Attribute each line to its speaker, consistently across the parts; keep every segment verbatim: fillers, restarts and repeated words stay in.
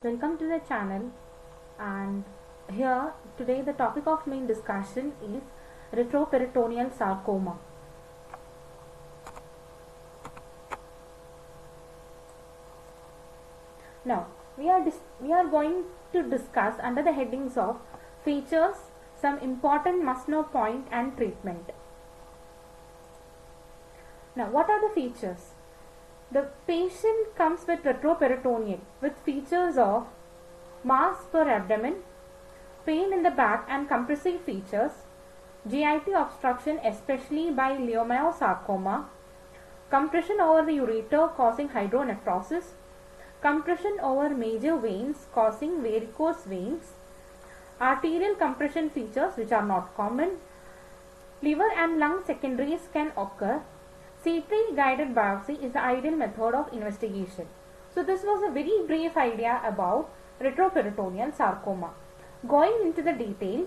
Speaker 1: Welcome to the channel, and here today the topic of main discussion is retroperitoneal sarcoma. Now we are we are going to discuss under the headings of features, some important must know point and treatment. Now what are the features? The patient comes with retroperitoneal with features of mass per abdomen, pain in the back and compressive features, G I T obstruction especially by leiomyosarcoma, compression over the ureter causing hydronephrosis, compression over major veins causing varicose veins, arterial compression features which are not common, liver and lung secondaries can occur. C T guided biopsy is the ideal method of investigation. So this was a very brief idea about retroperitoneal sarcoma. Going into the detail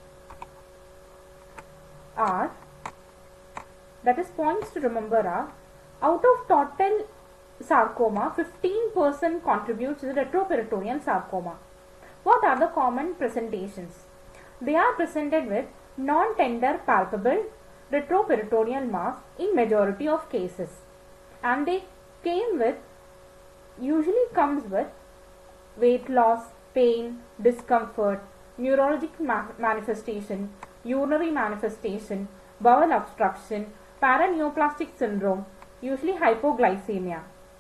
Speaker 1: are, that is points to remember are, out of total sarcoma, fifteen percent contributes to the retroperitoneal sarcoma. What are the common presentations? They are presented with non-tender palpable retroperitoneal mass in majority of cases, and they came with usually comes with weight loss, pain, discomfort, neurologic ma manifestation, urinary manifestation, bowel obstruction, paraneoplastic syndrome, usually hypoglycemia.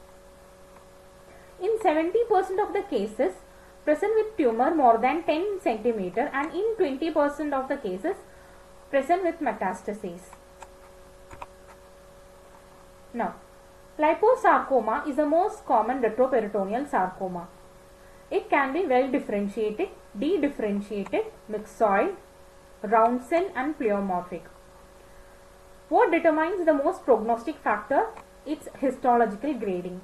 Speaker 1: In seventy percent of the cases present with tumor more than ten centimeter, and in twenty percent of the cases present with metastases. Now, liposarcoma is the most common retroperitoneal sarcoma. It can be well differentiated, dedifferentiated, myxoid, round cell and pleomorphic. What determines the most prognostic factor? Its histological grading.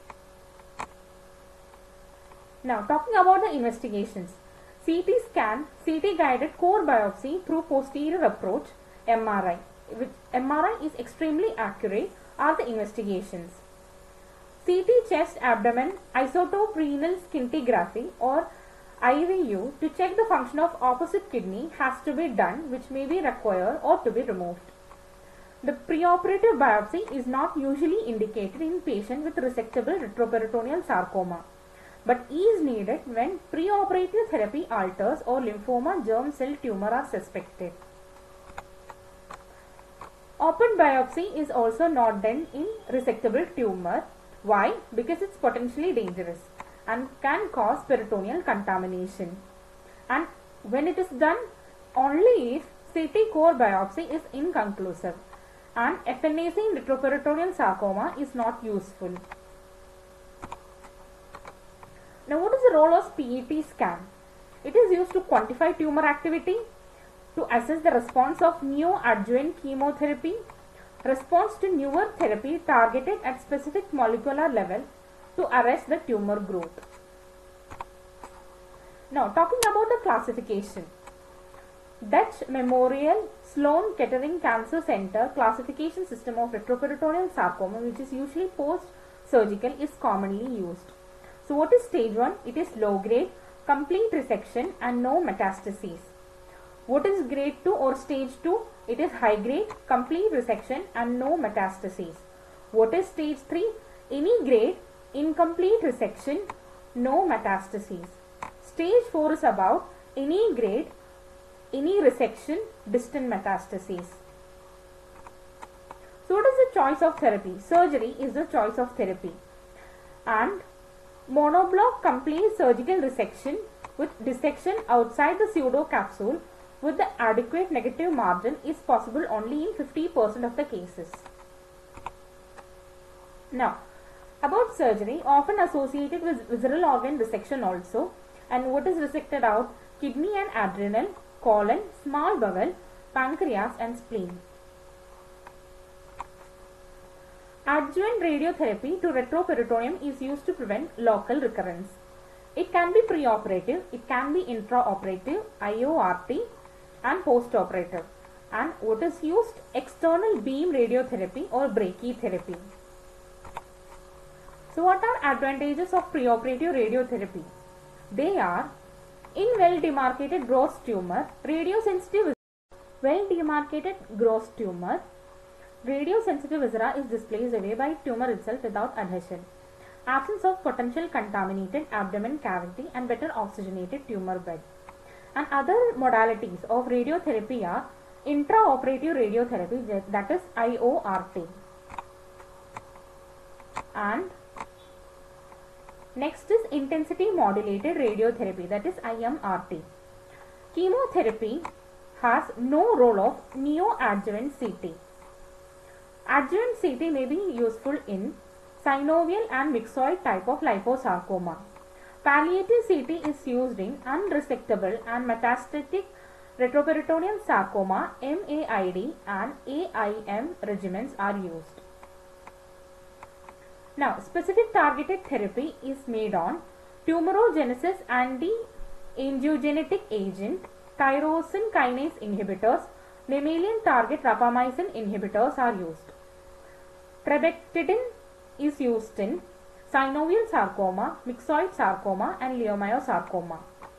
Speaker 1: Now, talking about the investigations. C T scan, C T guided core biopsy through posterior approach, M R I. Which M R I is extremely accurate are the investigations. C T chest abdomen isotope renal scintigraphy or I V U to check the function of opposite kidney has to be done, which may be required or to be removed. The preoperative biopsy is not usually indicated in patient with resectable retroperitoneal sarcoma, but is needed when preoperative therapy alters or lymphoma germ cell tumor are suspected. Open biopsy is also not done in resectable tumor. Why? Because it's potentially dangerous and can cause peritoneal contamination. And when it is done, only if C T core biopsy is inconclusive and F N A C in retroperitoneal sarcoma is not useful. Now, what is the role of P E T scan? It is used to quantify tumor activity, to assess the response of neoadjuvant chemotherapy, response to newer therapy targeted at specific molecular level to arrest the tumor growth. Now, talking about the classification. Dutch Memorial Sloan Kettering Cancer Center classification system of retroperitoneal sarcoma, which is usually post-surgical, is commonly used. So what is stage one? It is low grade, complete resection and no metastases. What is grade two or stage two? It is high grade, complete resection and no metastases. What is stage three? Any grade, incomplete resection, no metastases. Stage four is about any grade, any resection, distant metastases. So what is the choice of therapy? Surgery is the choice of therapy. And monoblock complete surgical resection with dissection outside the pseudocapsule with the adequate negative margin is possible only in fifty percent of the cases. Now, about surgery, often associated with visceral organ resection also, and what is resected out? Kidney and adrenal, colon, small bowel, pancreas and spleen. Adjuvant radiotherapy to retroperitoneum is used to prevent local recurrence. It can be preoperative, it can be intraoperative, I O R T and postoperative. And what is used? External beam radiotherapy or brachytherapy. So what are advantages of preoperative radiotherapy? They are in well demarcated gross tumor, radiosensitive well demarcated gross tumor, radiosensitive viscera is displaced away by tumor itself without adhesion. Absence of potential contaminated abdomen cavity and better oxygenated tumor bed. And other modalities of radiotherapy are intraoperative radiotherapy, that is I O R T. And next is intensity modulated radiotherapy, that is I M R T. Chemotherapy has no role of neoadjuvant C T. Adjuvant C T may be useful in synovial and myxoid type of liposarcoma. Palliative C T is used in unresectable and metastatic retroperitoneal sarcoma. M A I D and A I M regimens are used. Now, specific targeted therapy is made on tumorigenesis anti-angiogenic agent, tyrosine kinase inhibitors, mammalian target rapamycin inhibitors are used. Trabectedin is used in synovial sarcoma, myxoid sarcoma and leiomyosarcoma.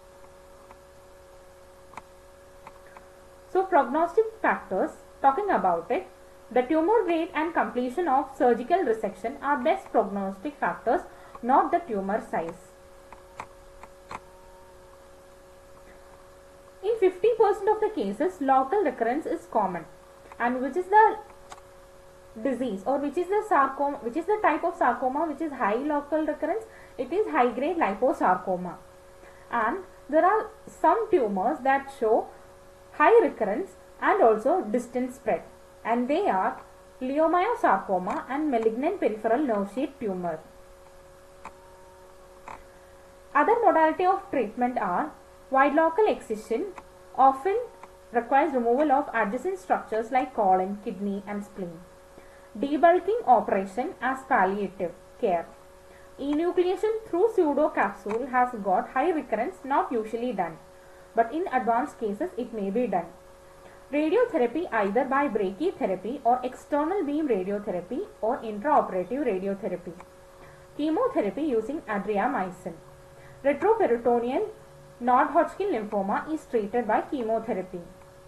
Speaker 1: So, prognostic factors, talking about it, the tumor grade and completion of surgical resection are best prognostic factors, not the tumor size. In fifty percent of the cases, local recurrence is common. And which is the disease or which is the sarcoma, which is the type of sarcoma which is high local recurrence? It is high grade liposarcoma. And there are some tumors that show high recurrence and also distant spread, and they are leiomyosarcoma and malignant peripheral nerve sheath tumor. Other modality of treatment are wide local excision, often requires removal of adjacent structures like colon, kidney and spleen. Debulking operation as palliative care. Enucleation through pseudocapsule has got high recurrence, not usually done, but in advanced cases it may be done. Radiotherapy either by brachytherapy or external beam radiotherapy or intraoperative radiotherapy. Chemotherapy using adriamycin. Retroperitoneal non-Hodgkin lymphoma is treated by chemotherapy.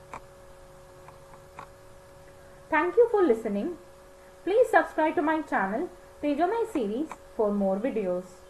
Speaker 1: Thank you for listening. Please subscribe to my channel Tejomai series for more videos.